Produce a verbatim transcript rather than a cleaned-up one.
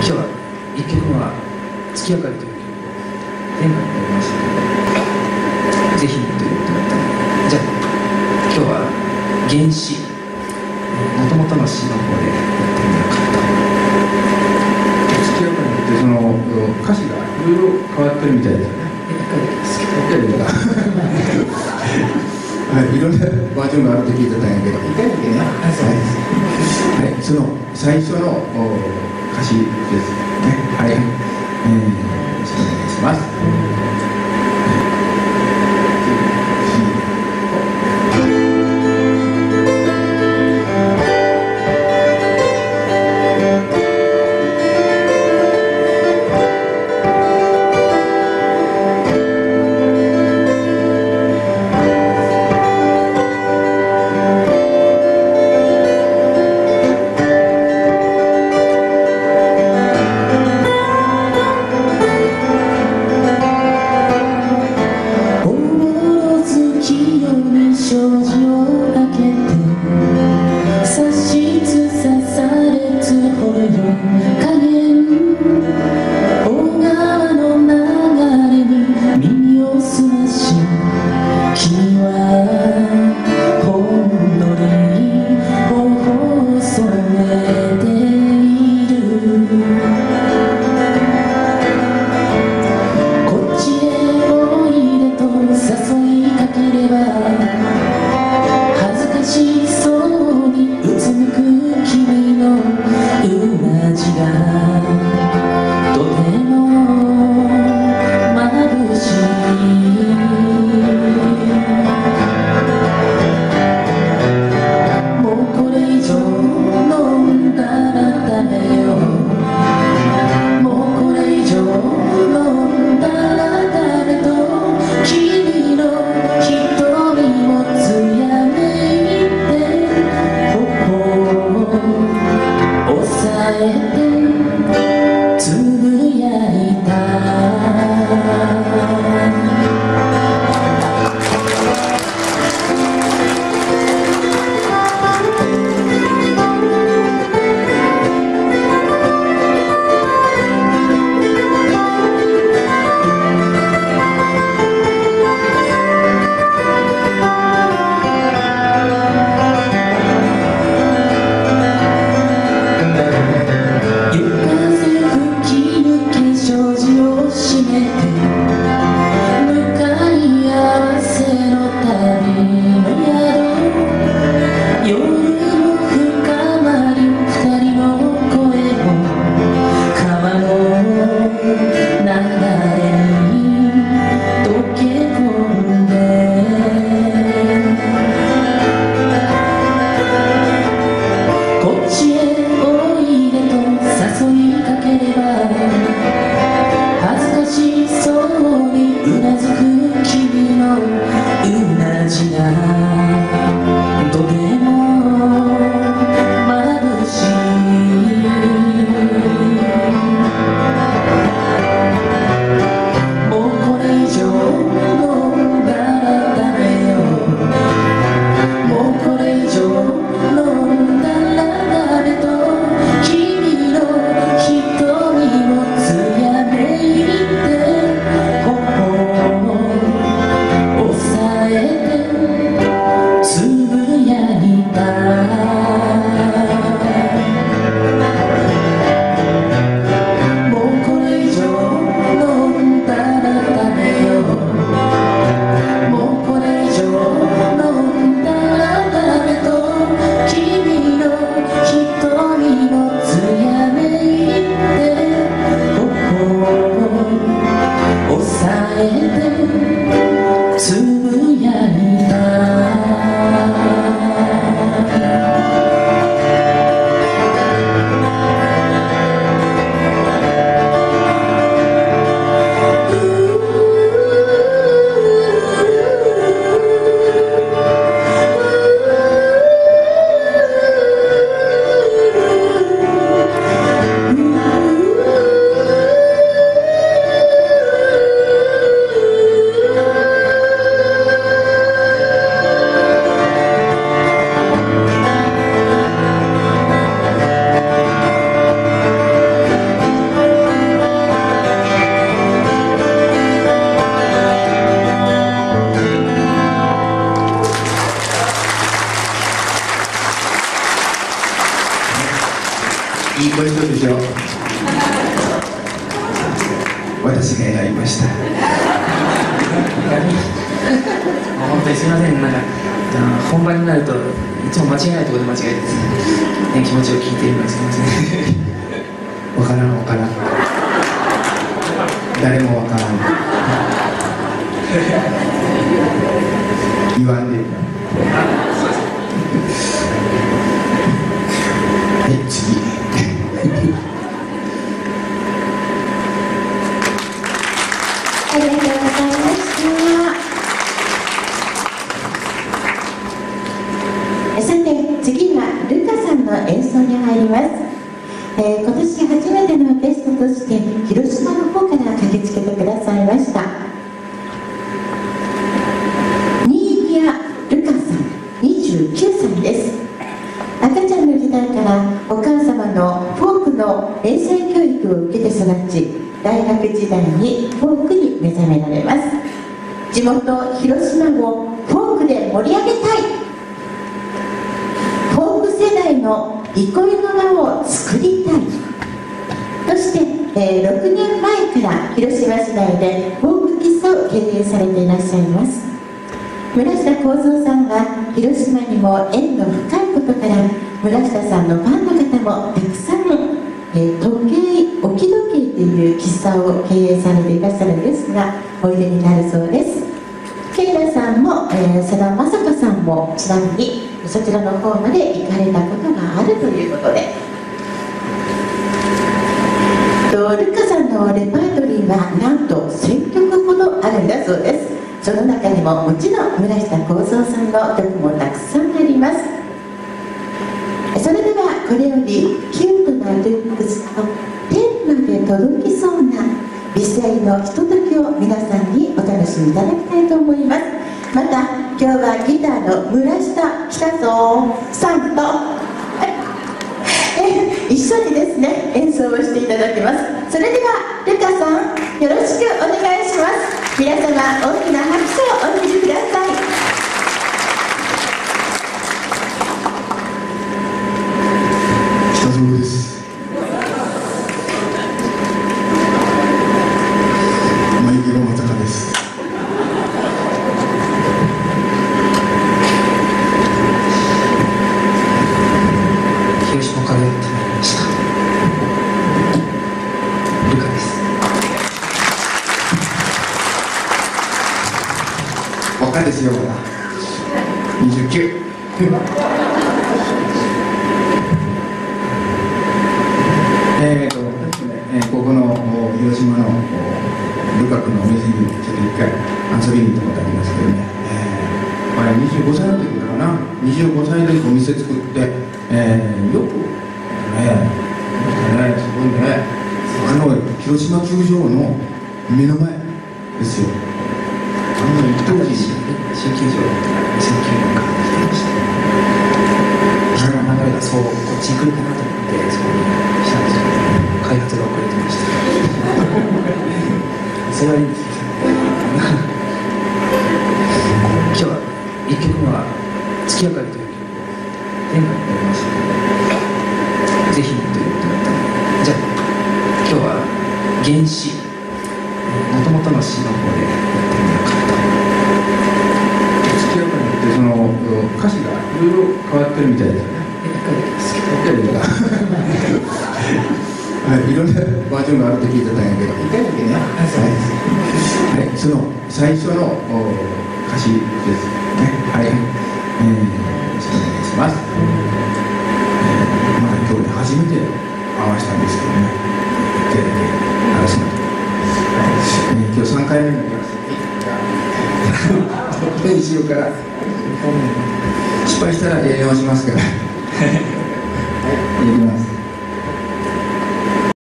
日はいっきょくめは「月明かり」という曲を天下にやりましたので、ぜひということだったので、じゃあ今日は原詩、もともとの詩の方でやってみようかと。 月明かりってその歌詞がいろいろ変わってるみたいですよね。 いっかいだけですけど、 いっかいだけかはい、いろんなバージョンがあると聞いてたんやけど、いっかいだけね。はい、はい、その最初の歌詞ですね。はい、えー、よろしくお願いします。 「 うでしょう。私が選びました。 本当にすみません、なんか本番になるといつも間違えないところで間違えて、ね、気持ちを聞いているのにすみません。 わからんわからん。誰もわからん。言わんで。はい、次。 ありがとうございました。さて、次はルカさんの演奏に入ります。えー、今年初めてのゲストとして広島の方から駆けつけてくださいました。新宮ルカさん、にじゅうきゅうさいです。赤ちゃんの時代からお母様のフォークの英才教育を受けて育ち、大学時代にフォークに目覚められます。地元広島をフォークで盛り上げたい、フォーク世代の憩いの場を作りたい、そして、えー、ろくねんまえから広島市内でフォーク喫茶を経営されていらっしゃいます。村下幸三さんは広島にも縁の深いことから、村下さんのファンの方もたくさん、えー、時計置き時計という喫茶を経営されていらっしゃるんですが、おいでになるそうです。ケイラさんも、えー、佐田正人さんもちなみにそちらの方まで行かれたことがあるということで、とルカさんのレパートリーはなんとせんきょくほどあるんだそうです。その中にももちろん村下幸三さんの曲もたくさんあります。それではこれよりキュートなルックスと天まで届きそうな美声のひとときを皆さんにお楽しみいただきたいと思います。また今日はギターの村下久三さんとえ一緒にですね演奏をしていただきます。それではルカさん、よろしくお願いします。皆様大きな拍手をお送りください。 北園です。眉毛がまさかです。 広島からやってまいりましたルカです。 若いですよ、まだにじゅうきゅう。えーと私ね、えー、ここの広島のルカ君のお店にちょっと一回遊びに行ったことありますけどね、えー、あれにじゅうごさいの時からな、にじゅうごさいでお店作って、えー、よくね、ね、すごいね、あの広島球場の目の前ですよ。あの当時新球場にせんきゅうねんから来てました。人の流れがそうこっちに来るかなと思ってそこにしたんですけど、開発が遅れてました。それはいいんですけど、今日はいっきょくめは月明かりという曲を天下になりました。ぜひということだったので、じゃあ今日は原詞、もともとの詩の方でやってみようかなと。 月明かりってその歌詞がいろいろ変わってるみたいですよね。いっかいだけですけど、はい、いろんなバージョンがあると聞いてたんやけど、いっかいだけね。はい、はい、その最初の歌詞ですね。はい、えー、よろしくお願いします。えー、まあ今日ね初めて合わせたんですけどね、いっかいだけ合わせました。はい、えー、今日さんかいめになります。練習から失敗したらやり直しますから。はい、やります。